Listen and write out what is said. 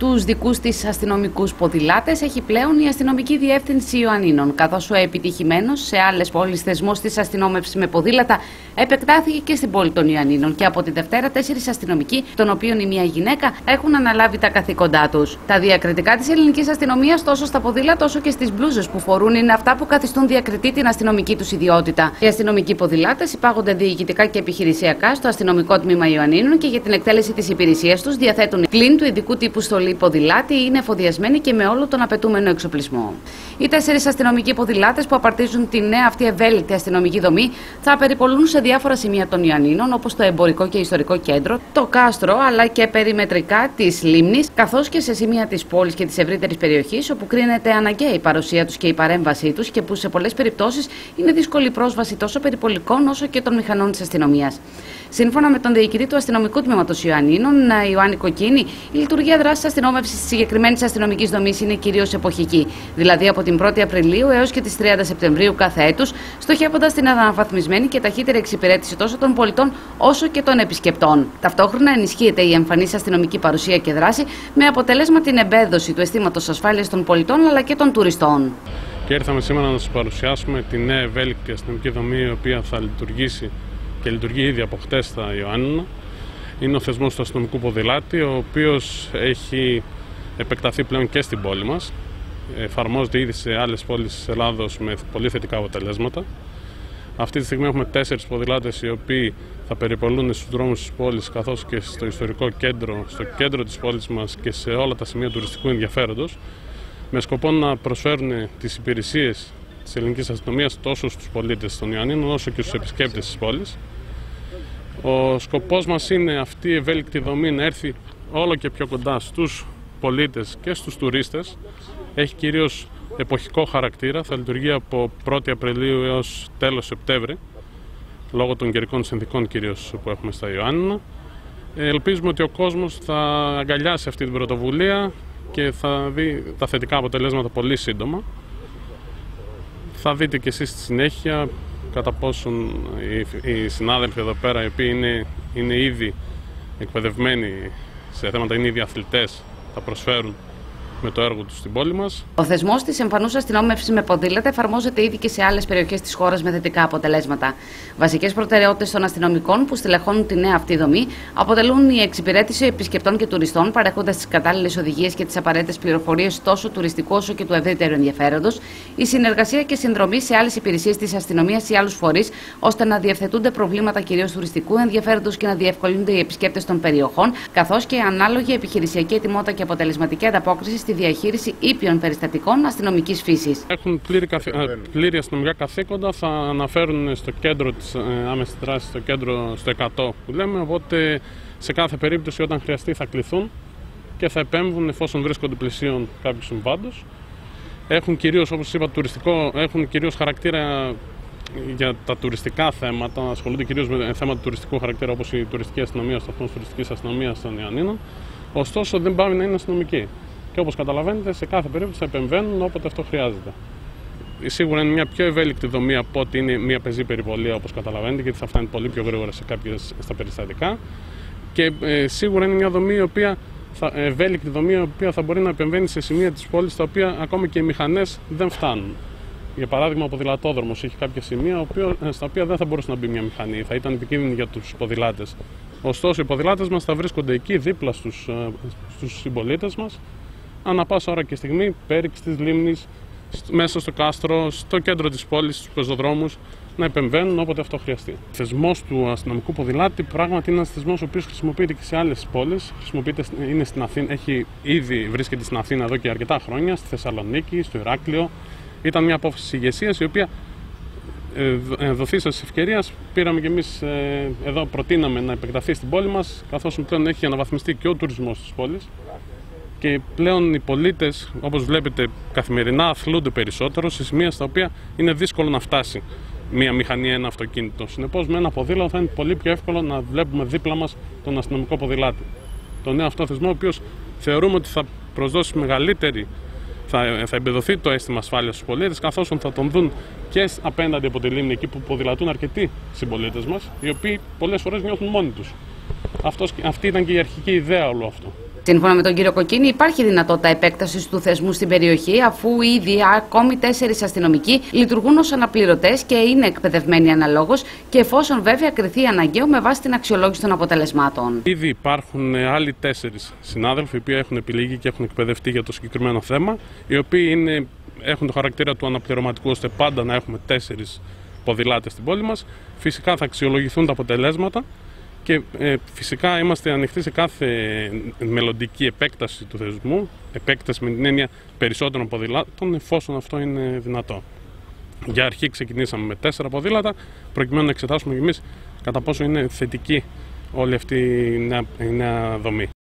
Τους δικούς της αστυνομικούς ποδηλάτες έχει πλέον η Αστυνομική Διεύθυνση Ιωαννίνων, καθώς ο επιτυχημένος σε άλλες πόλεις θεσμός της αστυνόμευσης με ποδήλατα επεκτάθηκε και στην πόλη των Ιωαννίνων και από τη Δευτέρα 4 αστυνομικοί, των οποίων η μία γυναίκα, έχουν αναλάβει τα καθήκοντά τους. Τα διακριτικά της ελληνικής αστυνομίας τόσο στα ποδήλατα όσο και στις μπλούζες που φορούν είναι αυτά που καθιστούν διακριτή την αστυνομική τους ιδιότητα. Οι αστυνομικοί ποδηλάτες υπάγονται διοικητικά και επιχειρησιακά στο αστυνομικό τμήμα Ιωαννίνων και για την εκτέλεση της υπηρεσίας τους διαθέτουν πλην του ειδικού τύπου στολή ποδηλάτη, είναι εφοδιασμένοι και με όλο τον απαιτούμενο εξοπλισμό. Οι 4 αστυνομικοί ποδηλάτες που απαρτίζουν τη νέα αυτή ευέλικτη αστυνομική δομή θα περιπολούν σε διάφορα σημεία των Ιωαννίνων, όπως το εμπορικό και ιστορικό κέντρο, το κάστρο αλλά και περιμετρικά της λίμνης, καθώς και σε σημεία της πόλης και της ευρύτερης περιοχής, όπου κρίνεται αναγκαία η παρουσία τους και η παρέμβασή τους και που σε πολλές περιπτώσεις είναι δύσκολη πρόσβαση τόσο περιπολικών όσο και των μηχανών της αστυνομίας. Σύμφωνα με τον διοικητή του αστυνομικού τμήματος Ιωαννίνων, Ιωάννη Κοκκίνη, η λειτουργία δράσης αστυνόμευσης της συγκεκριμένης αστυνομικής δομής είναι κυρίως εποχική, δηλαδή από την 1η Απριλίου έως και τις 30 Σεπτεμβρίου κάθε έτους, στοχεύοντας την αναβαθμισμένη και ταχύτερη εξυπηρέτηση τόσο των πολιτών όσο και των επισκεπτών. Ταυτόχρονα ενισχύεται η εμφανής αστυνομική παρουσία και δράση, με αποτέλεσμα την εμπέδωση του αισθήματος ασφάλειας των πολιτών αλλά και των τουριστών. Και ήρθαμε σήμερα να σας παρουσιάσουμε τη νέα ευέλικτη αστυνομική δομή, η οποία θα λειτουργήσει και λειτουργεί ήδη από χτες στα Ιωάννινα. Είναι ο θεσμός του αστυνομικού ποδηλάτη, ο οποίος έχει επεκταθεί πλέον και στην πόλη μας. Εφαρμόζεται ήδη σε άλλες πόλεις της Ελλάδος με πολύ θετικά αποτελέσματα. Αυτή τη στιγμή έχουμε 4 ποδηλάτες οι οποίοι θα περιπολούν στους δρόμους της πόλης, καθώς και στο ιστορικό κέντρο, στο κέντρο της πόλης μας και σε όλα τα σημεία τουριστικού ενδιαφέροντος, με σκοπό να προσφέρουν τις υπηρεσίες της ελληνικής αστυνομίας τόσο στους πολίτες των Ιωαννίνων όσο και στους επισκέπτες της πόλης. Ο σκοπός μας είναι αυτή η ευέλικτη δομή να έρθει όλο και πιο κοντά στους πολίτες και στους τουρίστες. Έχει κυρίως εποχικό χαρακτήρα, θα λειτουργεί από 1η Απριλίου έως τέλος Σεπτέμβρη, λόγω των καιρικών συνθηκών κυρίως που έχουμε στα Ιωάννινα. Ελπίζουμε ότι ο κόσμος θα αγκαλιάσει αυτή την πρωτοβουλία και θα δει τα θετικά αποτελέσματα πολύ σύντομα. Θα δείτε και εσείς στη συνέχεια κατά πόσον οι συνάδελφοι εδώ πέρα, οι οποίοι είναι ήδη εκπαιδευμένοι σε θέματα, είναι ήδη αθλητές, θα προσφέρουν με το έργο τους στην πόλη μας. Ο θεσμός της εμφανούς αστυνόμευσης με ποδήλατα εφαρμόζεται ήδη και σε άλλες περιοχές της χώρας με θετικά αποτελέσματα. Βασικές προτεραιότητες των αστυνομικών που στελεχώνουν τη νέα αυτή δομή αποτελούν η εξυπηρέτηση επισκεπτών και τουριστών, παρέχοντας τις κατάλληλες οδηγίες και τις απαραίτητες πληροφορίες τόσο τουριστικού όσο και του ευρύτερου ενδιαφέροντος, η συνεργασία και συνδρομή σε άλλες υπηρεσίες της αστυνομίας ή άλλους φορείς, ώστε να διευθετούνται προβλήματα κυρίως τουριστικού ενδιαφέροντος και να διευκολύνονται οι επισκέπτες των περιοχών, καθώς και ανάλογη επιχειρησιακή ετοιμότητα και αποτελεσματική ανταπόκριση στη διαχείριση ήπιων περιστατικών αστυνομικής φύσης. Έχουν πλήρη αστυνομικά καθήκοντα, θα αναφέρουν στο κέντρο της άμεσης δράσης, στο κέντρο, στο 100 που λέμε, οπότε σε κάθε περίπτωση όταν χρειαστεί θα κληθούν και θα επέμβουν εφόσον βρίσκονται πλησίον κάποιου συμβάντος. Έχουν κυρίως, όπως είπα, έχουν κυρίως χαρακτήρα για τα τουριστικά θέματα, ασχολούνται κυρίως με θέματα τουριστικού χαρακτήρα, όπως η τουριστική αστυνομία, ο σταθμός τουριστικής αστυνομίας των Ιωαννίνων. Ωστόσο δεν πάβει να είναι αστυνομική. Και όπως καταλαβαίνετε, σε κάθε περίπτωση θα επεμβαίνουν όποτε αυτό χρειάζεται. Σίγουρα είναι μια πιο ευέλικτη δομή από ότι είναι μια πεζή περιπολία, όπως καταλαβαίνετε, γιατί θα φτάνει πολύ πιο γρήγορα στα περιστατικά. Και σίγουρα είναι μια δομή, ευέλικτη δομή, η οποία θα μπορεί να επεμβαίνει σε σημεία της πόλης, στα οποία ακόμα και οι μηχανές δεν φτάνουν. Για παράδειγμα, ο ποδηλατόδρομος έχει κάποια σημεία στα οποία δεν θα μπορούσε να μπει μια μηχανή, θα ήταν επικίνδυνη για τους ποδηλάτες. Ωστόσο, οι ποδηλάτες μας θα βρίσκονται εκεί δίπλα στους συμπολίτες μας, ανά πάσα ώρα και στιγμή, πέριξ της λίμνης, μέσα στο κάστρο, στο κέντρο της πόλης, στους πεζοδρόμους, να επεμβαίνουν όποτε αυτό χρειαστεί. Ο θεσμός του αστυνομικού ποδηλάτη πράγματι είναι ένας θεσμός ο οποίος χρησιμοποιείται και σε άλλες πόλεις. Είναι στην Αθήνα, ήδη βρίσκεται στην Αθήνα εδώ και αρκετά χρόνια, στη Θεσσαλονίκη, στο Ηράκλειο. Ήταν μια απόφαση της ηγεσίας, η οποία δοθήσας ευκαιρίας πήραμε και εμείς εδώ, προτείναμε να επεκταθεί στην πόλη μας, καθώς πλέον έχει αναβαθμιστεί και ο τουρισμός της πόλης. Και πλέον οι πολίτες, όπως βλέπετε, καθημερινά αθλούνται περισσότερο σε σημεία στα οποία είναι δύσκολο να φτάσει μία μηχανή, ένα αυτοκίνητο. Συνεπώς, με ένα ποδήλατο θα είναι πολύ πιο εύκολο να βλέπουμε δίπλα μας τον αστυνομικό ποδηλάτη. Τον νέο αυτό θεσμό, ο οποίος θεωρούμε ότι θα προσδώσει μεγαλύτερη, θα εμπεδοθεί το αίσθημα ασφάλειας στους πολίτες, καθώς θα τον δουν και απέναντι από τη λίμνη, εκεί που ποδηλατούν αρκετοί συμπολίτες μας, οι οποίοι πολλές φορές νιώθουν μόνοι τους. Αυτή ήταν και η αρχική ιδέα όλου αυτού. Σύμφωνα με τον κύριο Κοκκίνη, υπάρχει δυνατότητα επέκτασης του θεσμού στην περιοχή, αφού ήδη ακόμη 4 αστυνομικοί λειτουργούν ως αναπληρωτές και είναι εκπαιδευμένοι αναλόγως, και εφόσον βέβαια κριθεί αναγκαίο με βάση την αξιολόγηση των αποτελεσμάτων. Ήδη υπάρχουν άλλοι 4 συνάδελφοι οι οποίοι έχουν επιλεγεί και έχουν εκπαιδευτεί για το συγκεκριμένο θέμα, οι οποίοι έχουν το χαρακτήρα του αναπληρωματικού, ώστε πάντα να έχουμε 4 ποδηλάτες στην πόλη μας. Φυσικά θα αξιολογηθούν τα αποτελέσματα και φυσικά είμαστε ανοιχτοί σε κάθε μελλοντική επέκταση του θεσμού, επέκταση με την έννοια περισσότερων ποδηλάτων, εφόσον αυτό είναι δυνατό. Για αρχή ξεκινήσαμε με 4 ποδήλατα, προκειμένου να εξετάσουμε και εμείς κατά πόσο είναι θετική όλη αυτή η νέα δομή.